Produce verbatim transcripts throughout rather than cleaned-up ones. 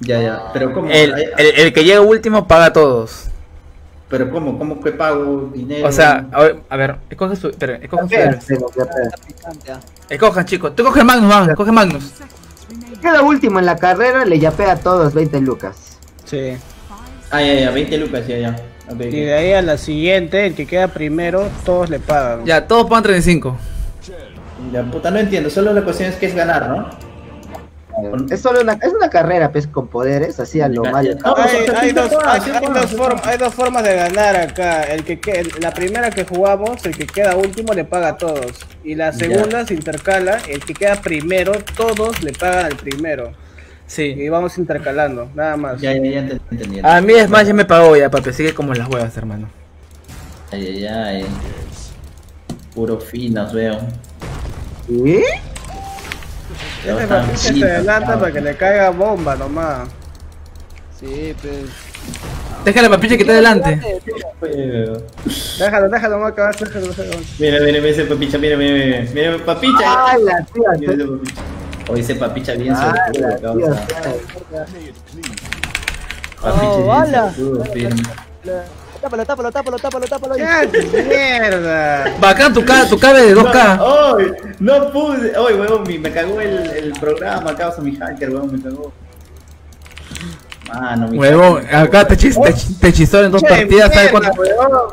Ya, ya, pero ¿cómo? El, el, el que llega último paga a todos. Pero ¿cómo? ¿Cómo que pago dinero? O sea, a ver, a ver escoge su... Espera, escojan su héroes. Escojan, chicos. Tú coges Magnus, vamos, coge Magnus. Queda último en la carrera, le yapea a todos veinte lucas. Sí. Ah, ya, ya, veinte lucas, ya, ya. Okay, Y de ahí a la siguiente, el que queda primero, todos le pagan. Ya, todos pagan treinta y cinco. Ya, puta, no entiendo. Solo la cuestión es que es ganar, ¿no? Es solo una, es una carrera, pues, con poderes, así a lo Mario No, Kart. Hay, hay dos, hay, sí, hay sí, dos sí, form- hay dos formas de ganar acá. El que que- la primera que jugamos, el que queda último le paga a todos. Y la segunda se intercala, el que queda primero, todos le pagan al primero. Sí. Y vamos intercalando, nada más. Ya, ya, ya te entendí. A mí es más, ya me pagó ya, papi. Sigue como las huevas, hermano. Ay, ay, ay. Puro finos, veo. ¿Sí? Este papi se adelanta para que le caiga bomba nomás. Sí, pues. Déjale papicha que está adelante. Déjalo, déjalo, más que vas, déjalo, déjalo. Mira, mira, mira ese papicha, mira, mira, mira, mira, papicha. ¡Ah, la tía! Mira ese papicha. Oye, ese papicha bien ¡Ah, suertudo, la causa. tía! Papicha Oh, bien bala. suertudo, firme. Tápalo, tápalo, tápalo, tápalo, tápalo. ¡Qué mierda! Bacán tu, ca tu cabe de dos K. ¡Ay! No pude. ¡Ay, huevón! mi- Me cagó el, el programa, causa mi hacker, huevón, me cagó. Mano, mi Huevón, hacker. acá te, chis te, chi- te hechizó en dos Che, partidas, ¿sabes mierda, cuánto? huevón.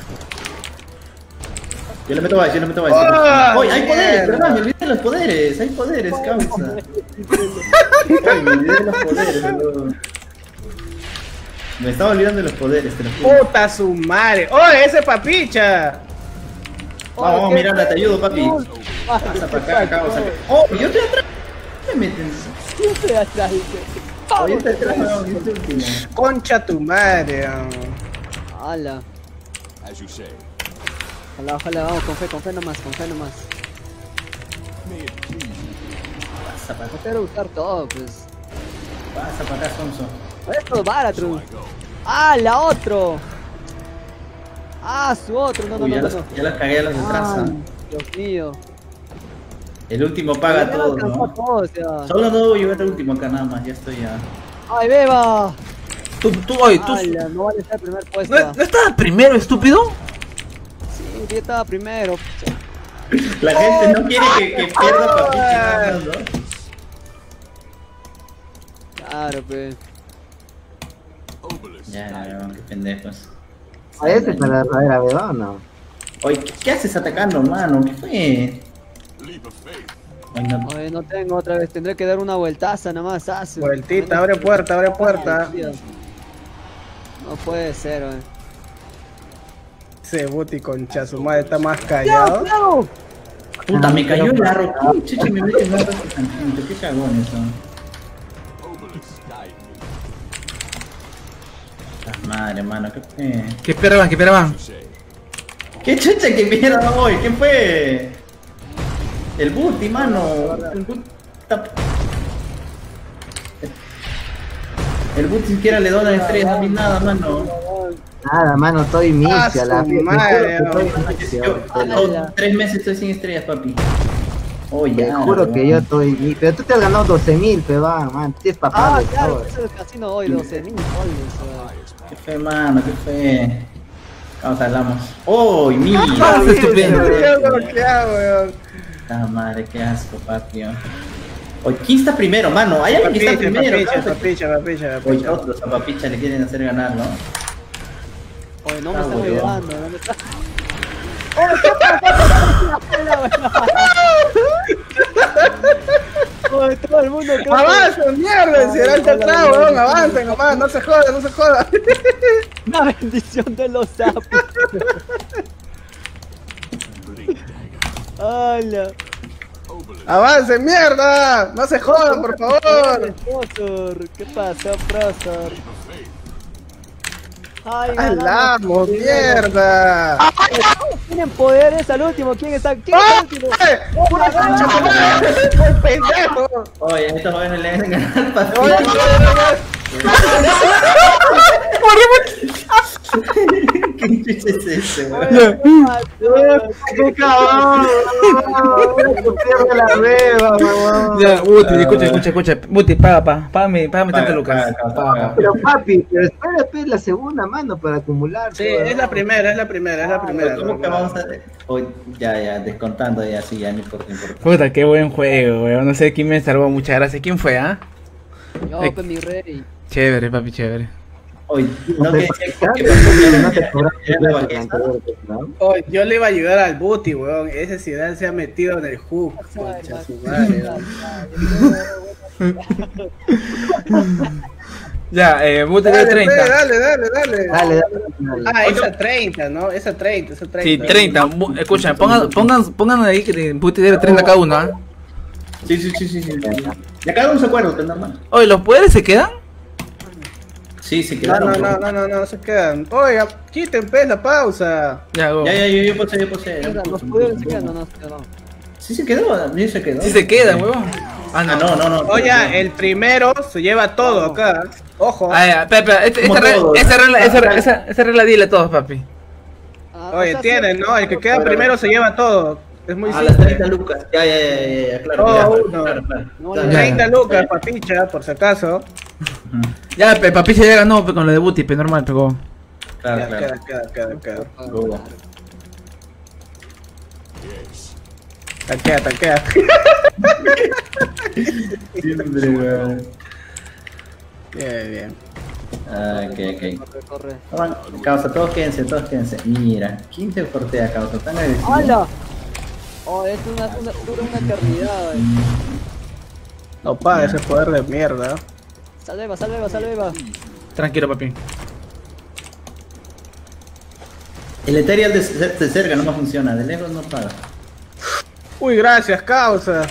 Yo le meto más, yo le meto más. ¡Ah, ¡Ay, hay poderes! mierda! ¿Verdad? Me olvidé de los poderes, hay poderes, causa. Ay, me olvidé de los poderes, huevón. Me estaba olvidando de los poderes, te lo juro. ¡Puta su madre! ¡Oye, ese papicha! Vamos, vamos, Miranda, te ayudo, papi. Pasa para acá, causa. ¡Oh, yo estoy atrás! ¿Dónde me meten? Siempre atrás. Oh, yo estoy atrás, huevón, yo estoy último. ¡Concha tu madre! oh. Ala. Ojalá, ojalá, vamos, con fe, con fe nomás, con fe nomás. Pasa para acá, Quiero usar todo, pues. pasa para acá, Sonso. Esto es Baratron. ¡Ah, la otro! ¡Ah, su otro! No, no, Uy, no, ya no. los, no. ya los cagué a los de atrás. Ah, ¿ah? Dios mío. El último paga Ya todo, alcanzó ¿no? a todos, ya. Solo no debo llegar al último acá nada más, ya estoy ya. ¡Ay, beba! Tú, tú, oye, tú. Ala, no vale estar primer puesto. ¿No, ¿No estabas primero, estúpido? Sí, yo estaba primero. La gente no quiere que, que pierda papicha nada más, ¿no? Claro, pues. Ya, ya, qué pendejos. ¿A ese para la verdadera beba o no? Oye, ¿qué, qué haces atacando, mano? ¿Qué fue? Ay, no. Oye, no tengo otra vez. Tendré que dar una vueltaza nada más. Hace. Vueltita, abre puerta, abre puerta. No puede ser, oye. Ese Buti concha su madre está más callado. ¡Claro! Puta, me cayó el arro. Chicho, me mete más tantito. Qué cagón eso. La madre, mano, ¿qué fue? ¿Qué esperaban? ¿Qué esperaban? ¿Qué chucha que mierda hoy? ¿Quién fue? El Buti, mano. El Buti. está- El Buti siquiera le dona estrellas, a mí nada, mano. Nada, mano, estoy Ah, inicia, la su te juro madre, que estoy oh. inicia, Yo, te oh, tres meses estoy sin estrellas, papi. Oh, te ya. juro que weón. yo estoy inicia. Pero tú te has ganado doce mil, peba, man. Tienes papá Ah, de claro, todo. eso es el casino hoy, doce mil soles. Qué fe, mano, qué fe. Vamos, hablamos. ¡Oh, mil! Ah, ese estúpido. ¿Qué hago, weón? Ah, madre, qué asco, papi. Oye, ¿quién está primero, mano? Hay alguien que está Papicha, primero. papicha, causa. papicha, papicha, Oye, papicha. otros a papicha le quieren hacer ganar, ¿no? Oye, no me Ah, están huevón. ayudando. ¿Dónde está? ¡Oh, qué pasa! Oye, todo el mundo creo que- ¡Avanza, mierda! Si era el atrás, weón, avancen nomás, no se joda, no se joda. Una bendición de los sapos. ¡Hala! ¡Avancen, mierda! ¡No se jodan, por favor! Profesor, ¿qué pasa, profesor? ¡Ay, ¡Alamos, mierda! Tienen poderes al último. ¿Quién está? ¿Quién está al último? ¡Ay! ¡Pura concha, tu madre! ¡Qué pendejo! Oye, a estos jóvenes le deben ganar papi. Oye, oye, oye, oye. ¿Qué chucha es ese, weón? ¡Qué cabrón! ¡Pierde la beba, weón! Ya, Buti, escucha, escucha, escucha. Buti, paga, paga, págame, págame treinta lucas. Paga, paga, paga. Pero papi, pero espera, espera la segunda mano para acumular. Sí, es la primera, es la primera, es la primera. ¿Cómo que vamos a...? Hoy, ya, ya, descontando ya, sí, ya, no importa, no importa. Puta, qué buen juego, weón. No sé quién me salvó, muchas gracias. ¿Quién fue, ah? Yo, Ay. pues mi rey. Chévere, papi, chévere. Hoy, no, No que... te que- pagas, que- no te cobras que- la que- bajeza, ¿no? Oh, yo le iba a ayudar al Buti, weón. Ese ciudad se ha metido en el hook. Concha su madre, weón. Ya, eh, Buti de Dale, treinta. pe, dale, dale, dale. Dale, dale. Ah, esa treinta, ¿no? Esa treinta, esa treinta. Sí, treinta. Bu- Escucha, pongan, pongan, pongan ahí que Buti debe treinta cada uno, ¿ah? Sí, sí, sí, sí, sí. Ya cada uno se acuerda, que es normal. Oye, ¿los poderes se quedan? Sí, sí, No, quedaron. no, no, no, no, no, se quedan. Oiga, quiten, pe, la pausa. Ya, go. Ya, ya, yo, yo puse, yo puse. yo Mira, los puse. poderes se quedan, no, no, no. Sí se quedó, sí se quedó. Sí se quedan, huevón. Ah, Ah, no, no, no. Oye, el primero se lleva todo acá. Ojo. Ah, ya, espera, espera, este- Como esta, regla, todo, esa, ¿no? regla, esa, esa, esa regla dile a todos, papi. Ah, o Oye, sea, tienen, sí. ¿no? El que queda primero se lleva todo. Es muy A las simple. treinta lucas. Ya, ya, ya, ya, ya, claro. Oh, ya, uno. claro, claro. No, Dale. ya. treinta lucas, papicha, por si acaso. Ujú. Ya, pe, papi se ya ganó pe, con lo de Buti, pe, normal, pero... Claro, Ya, claro. queda, queda, queda, queda. Go. Tanquea, tanquea. Siempre, weón. Bien, bien. Ah, ok, ok. Corre, corre. Toman, causa, todos quédense, todos quédense. Mira, ¿quién te portea, causa? Tan agresivo. ¡Hala! Oh, es una, una, dura una eternidad. eh. No paga ese poder de mierda. Salve, salve, salve. Tranquilo, papi. El Ethereal de, de cerca no me funciona, de lejos no paga. Uy, gracias, causa.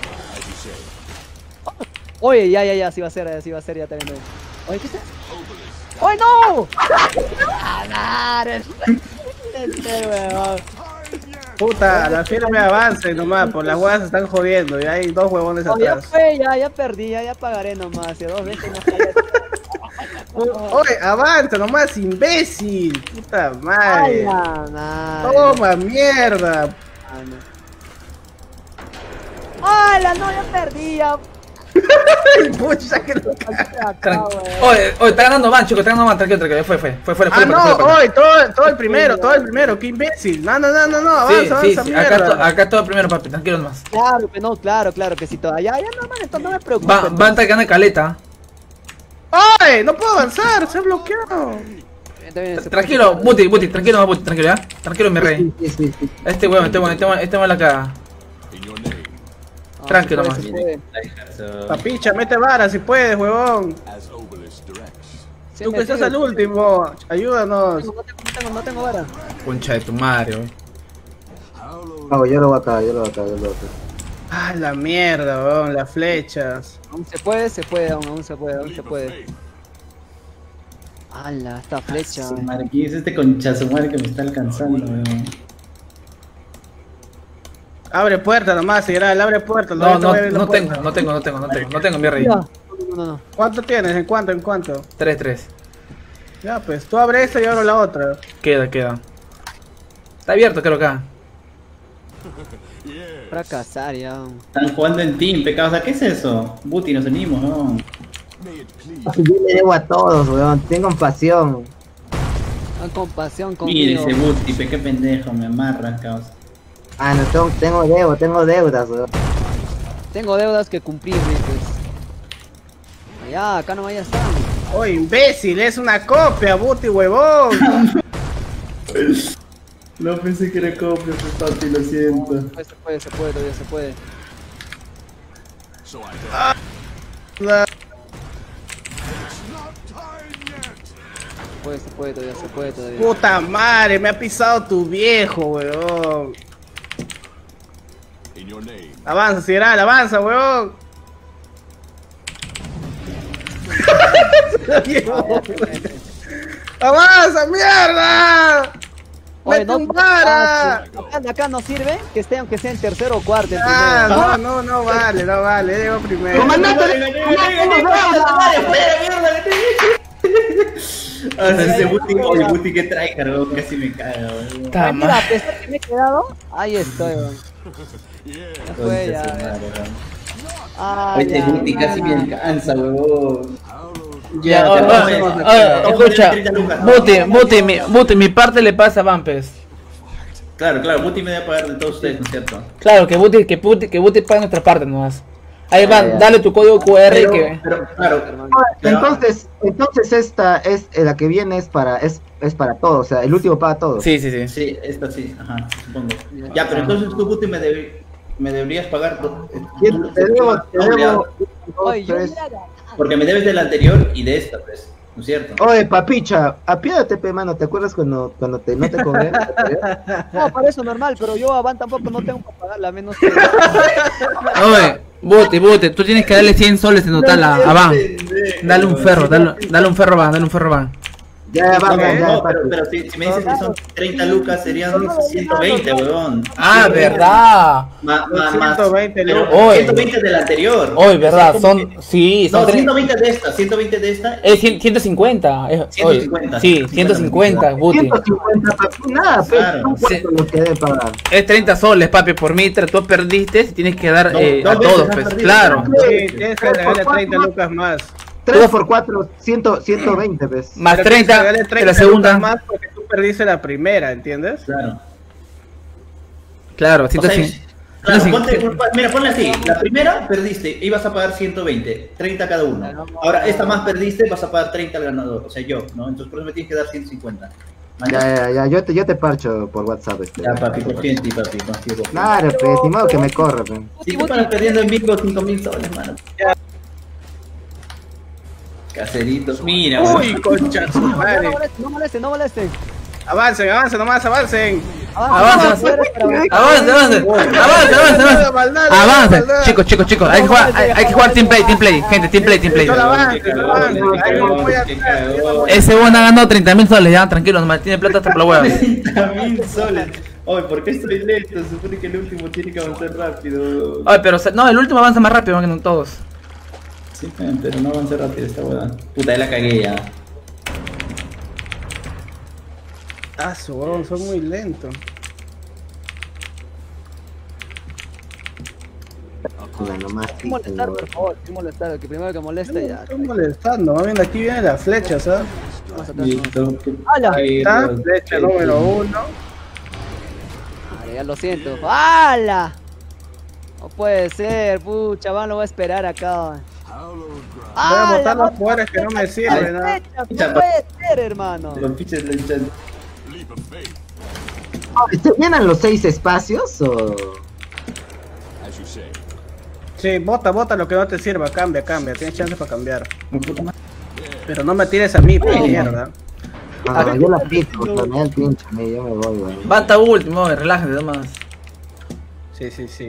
Oye, ya, ya, ya, sí va a ser, así va a ser, ya también. Oye, ¿qué está? ¡Oye, no! ¡Ah, no! Este huevón. Puta, la firme avance nomás, por las huevas se están jodiendo y hay dos huevones Oh, ya atrás. fue, ya, ya perdí, ya, ya pagaré nomás. Hace dos veces no sale. Oye, avanza nomás, imbécil. Puta madre. ¡Hala, madre! Toma, mierda. ¡Hala, no! Ya perdí, ya. Pucha, que lo Acá, Tran- huevón. Oye, oye, está ganando más, chicos, está ganando más, tranquilo, tranquilo, fue, fue, fue, fue, Ah, fue, no, fue, fue, fue. hoy, todo, todo el primero, todo el primero, qué imbécil. No, no, no, no, no, avanza, Sí, sí, avanza, sí, acá, mierda. to- acá todo primero, papi, tranquilo nomás. Claro que no, claro, claro que sí, todavía. Ya, ya, no, man, esto no me preocupa. Va, va a estar ganando caleta. ¡Ay! No puedo avanzar, se ha bloqueado. Tranquilo, Buti, Buti, tranquilo, más Buti, tranquilo, ya. Tranquilo, mi rey. Sí, sí, sí. Este huevón, este huevón, este huevón, este huevón la caga. Tranquilo se más. puede, se puede. Eso. Papicha, mete vara si puedes, huevón. Sí, Tú me que estás sigue. al último, ayúdanos. No tengo, no tengo, no tengo vara. Concha de tu madre, wey. No, yo lo voy a cagar, yo lo voy a cagar, yo lo voy a cagar. Ah, la mierda, huevón, las flechas. Aún se puede, se puede, aún, aún se puede, aún se puede. ¡Hala, esta flecha! Su madre, ¿quién es este conchazo madre que me está alcanzando, weón? Abre puerta nomás, Sigral, abre puerta. No, te no, voy a abrir la no puerta. tengo, no tengo, no tengo, no tengo, no tengo, mi rey. Mira. No, no, no. ¿Cuánto tienes? ¿En cuánto? ¿En cuánto? tres tres. Ya, pues, tú abre esta y abro la otra. Queda, queda. Está abierto, creo acá. Fracasar ya. Están jugando en team, pecado. O sea, ¿qué es eso? Buti, nos unimos, ¿no? Yo le debo a todos, weón. Tengo compasión. Con compasión Mire conmigo. ese Buti, pe, qué pendejo, me amarra, causa. Ah, no, tengo, tengo deuda, tengo deudas, weón. Tengo deudas que cumplir, pues. Ya, acá nomás ya están. Oh, imbécil, es una copia, Buti, huevón. No pensé que era copia, pues, papi, lo siento. Se puede, se puede, se puede, todavía se puede. La- Se puede, se puede, todavía se puede, todavía. Puta madre, me ha pisado tu viejo, huevón. Avanza, Sigral, avanza, huevón. ¡Avanza, mierda! ¡Me Oye, no, tumbara! acá, acá no sirve que esté aunque sea en tercero o cuarto. En Ah, primero. no, no, no vale, no vale, llego primero. ¡Comandante! ¡Comandante! O sea, ese Buti, oye, Buti que trae, cargó, casi me caga, weón. Ay, mira, a pesar que me he quedado, ahí estoy, weón. Ya fue, ya. Ah, Este ya, Buti ya. casi me alcanza, weón. Ya, Ya, oh, ya, oh, ya, oh, ya. oh, escucha, treinta lucas. Buti, Buti, mi, Buti, mi parte le pasa a Vampes. Claro, claro, Buti me debe pagar de todos ustedes, ¿no es cierto? Claro, que Buti, que Buti, que Buti pague nuestra parte nomás. Ahí Ya, van, ya. dale tu código Q R Pero, que... pero, claro, pero- Entonces, entonces esta es eh, la que viene es para es, es para todos, o sea, el último paga todos. Sí, sí, sí. Sí, esta sí, ajá, supongo. Ya, pero entonces tú, Buti, me, deb- me deberías pagar. do- Yo te debo, te doble, debo ah, dos, Oye, yo tres. mira, porque me debes del anterior y de esta, pues, ¿no es cierto? Oye, papicha, apiádate, pe, mano, ¿te acuerdas cuando, cuando te, no te cobré? no, para eso normal, pero yo a Van tampoco no tengo para pagarla, a menos que... Oye, Buti, Buti, tú tienes que darle cien soles en total a, a Van. Dale un ferro, dale, dale un ferro a Van, dale un ferro a Van. Ya, No, va, no, ya, ya, no, papi. pero, pero si, si me dices que son treinta lucas serían ciento veinte, weón. Ah, verdad. Ma- ma- más, ciento veinte pero lucas. Oye. ciento veinte del anterior. Oye, verdad, O sea, como son... que- Sí, son No, tres... ciento veinte de esta, ciento veinte de esta. Es cien- ciento cincuenta. eh, oye, ciento cincuenta. sí, ciento cincuenta, Buti. ciento cincuenta, papi, nada, pe, Claro. son cuatro los que debe pagar. Es treinta soles, papi, por mitra, tú perdiste y tienes que dar No, eh, dos a veces todos, has pues, perdido. claro. Sí, tienes que darle treinta lucas más. tres por cuatro, ciento veinte, pues. Más Pero tienes que treinta darle de treinta la segunda. lucas más porque tú perdiste la primera, ¿entiendes? Claro. Claro, O ciento sea, cincuenta. claro, ciento ponte- cincuenta. mira, ponle así. La primera perdiste, ibas a pagar ciento veinte, treinta cada uno. Ahora, esta más perdiste, vas a pagar treinta al ganador. O sea, yo, ¿no? Entonces, por eso me tienes que dar ciento cincuenta. Ya, ya, ya, yo te, yo te parcho por WhatsApp, este. Ya, papi, confío en ti, papi. Confío en ti. Claro, pe, ni modo que me corra, pe. Si tú estás perdiendo en bingo cinco mil soles, mano. Caseritos. Mira, Uy, weón. concha su No madre. molesten, no molesten, no molesten. Avancen, avancen, nomás avancen. Avanza, avanza, avanza, avanza, avanza, avanza, avanza, chicos, chicos, chicos, hay que jugar, hay, hay que jugar team play, team play, gente, team play, team play. Solo avance, Qué solo avance. cagón, qué Ahí no cagón, voy a qué hacer. cagón. Ese bueno ha ganado treinta mil soles, ya, tranquilo, nomás tiene plata hasta por la hueva. treinta mil soles. Oye, ¿por qué estoy lento? Se supone que el último tiene que avanzar rápido. Ay, pero, no, el último avanza más rápido que todos. Sí, pero no avanza rápido esta hueá. Puta, ya la cagué ya. Ah, su huevón, son muy lentos. Mira, nomás, Sin molestar, por favor, sin molestar, el que primero que moleste ya. Estoy molestando, más bien aquí viene la flecha, ¿sabes? Más atrás, Listo. ¡Hala! Ahí Está, los- flecha número uno. Vale, ya lo siento. ¡Hala! No puede ser, pucha, Van lo voy a esperar acá. Voy a botar los poderes que no me sirven, ¿no? No puede ser, hermano. Los pinches le echan. ¿te vienen los seis espacios o...? Sí, bota, bota lo que no te sirva, cambia, cambia, tienes chance para cambiar. Un poco más. Pero no me tires a mí, por mierda. Ah, yo la pico, pero me da el pinche, me- yo me voy, güey. Bata último, relájate nomás. Sí, sí, sí.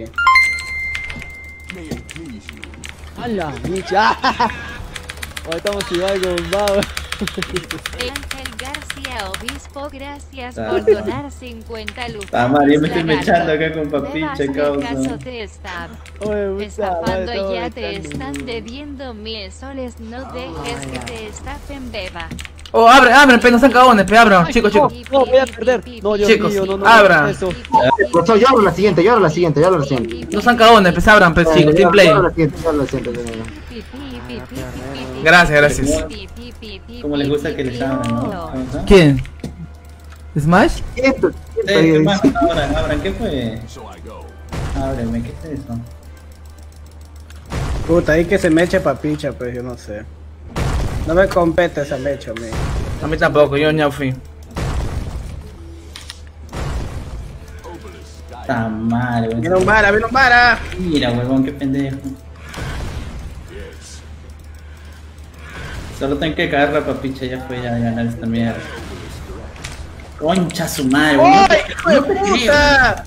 ¡Hala! ¡Micha! Hoy estamos igual con Bau. Ángel García Obispo, gracias Ah. por donar cincuenta lucas. Ah, madre, yo me estoy Lagarto. mechando acá con Debas papicha, hacer causa. caso te está Oye, puta, estafando madre, y ya estamos te echando. están debiendo mil soles. No dejes que te estafen, beba. Oh, abre, abre, pe, no sean cagones, pe, abran, chicos, chicos. No, voy a perder. No, Dios Chicos, mío, no, no. abra. Eso. Pues, yo abro la siguiente, yo abro la siguiente, yo abro la siguiente. No sean cagones, pe, abran, pe, chicos, Yo team play. abro la siguiente, yo abro la siguiente, yo abro la siguiente. Gracias, gracias. Como les gusta que les abran, ¿no? Causa. ¿Quién? ¿Smash? Esto, Eh, ¿qué más? Abran, abran, ¿qué fue? Ábreme, ¿qué es eso? Puta, ahí que se me eche papicha, pues yo no sé. No me compete esa mecha, me. A mí tampoco, yo ya fui. Está mal, weón. Viene un vara, viene un vara. Mira, huevón, qué pendejo. Solo tengo que cagar la papicha, ya fue, ya ganar esta mierda. Concha su madre, weón. ¡Ay, hijo de puta!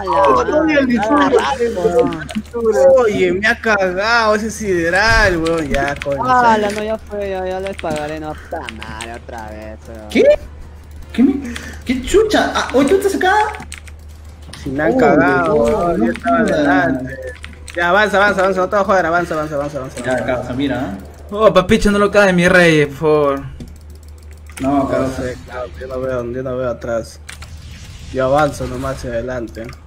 Oye, me ha cagado ese sideral, weón. Ya, coño. ¡Hala! No, ya fue, ya, ya les pagaré. No, puta madre, otra vez. weón. ¿Qué? ¿Qué me...? ¿Qué chucha? Ah, ¿hoy tú estás acá? Si me han Oh, cagado, no, weón. no Yo estaba jodas. adelante. Ya, avanza, avanza, avanza. No te voy a joder, avanza, avanza, avanza, avanza. Ya, causa, mira, ¿eh? Oh, papicho, no lo cae, mi rey, por favor. No, No causa. sé, claro, yo no veo, yo no veo atrás. Yo avanzo nomás hacia adelante. Se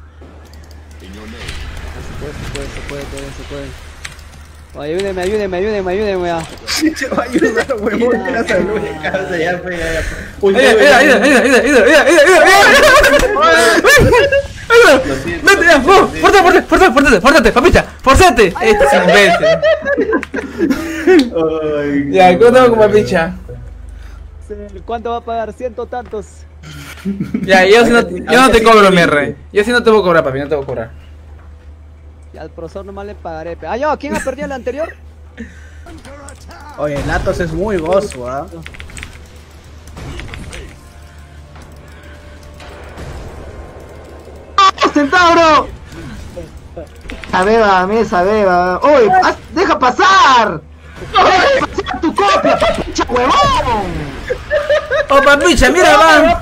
puede, se puede, se puede, todavía se puede. Oye, ayúdenme, ayúdenme, ayúdenme, ayúdenme. ah. Sí, te va a ayudar, huevón, que la salud. Causa, ya fue, ya, ya. Uy, Ayuda, uy, ayuda, uy, ayuda, uy. ayuda, ayuda, ayuda, ayuda, ayuda. Lo siento, Vete ya, lo siento, vamos, sí. fuerza, fuerza, fuerza, fuerza, fuérzate, papicha, forzate. Este es imbécil. Ay, Ya, ¿cómo tengo con papicha? ¿Cuánto va a pagar? Ciento tantos. Ya, yo si no, yo no te cobro, mi rey. Yo si no te voy a cobrar, papi, no te voy a cobrar. Y al profesor nomás le pagaré. pe- Ah, yo, ¿quién ha perdido el anterior? Oye, el Atos es muy gozo, ¿ah? ¡Oh, Centauro! A beba, mesa, beba. ¡Oye! haz- ¡Deja pasar! ¡Deja pasar tu copia, papicha, huevón! Oh, papicha, mira, va.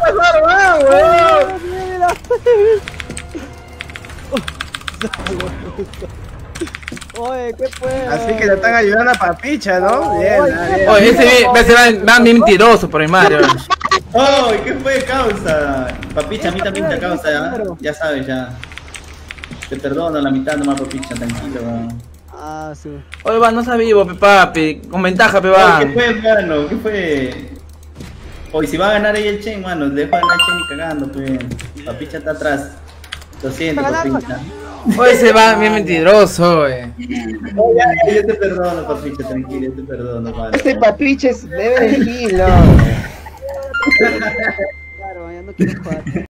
Oye, ¿qué fue? Así que le están ayudando a Papicha, ¿no? Bien, ah, bien. Oye, ese vi- se va, va mentiroso por mi madre. ¡Ay, qué fue, causa! Papicha, a mí también te causa, ¿ya? Ya sabes, ya. Te perdono la mitad nomás, papicha, tranquilo, weón. Ah, sí. Oye, va, no sabía, pe, papi. Con ventaja, pe, Oye, va. ¿qué fue, mano? ¿Qué fue? Oye, si va a ganar ahí el Chen, mano, le dejo ganar el Chen y cagando, pues. Papicha está atrás. Lo siento, Está ganando. papicha. Oye, se va bien mentiroso, oye. Oh, ya, ya, yo te perdono, papicha, tranquilo, yo te perdono, mano. Este papiche es bebé de gil, ¿no? Claro, ya no quiero jugar.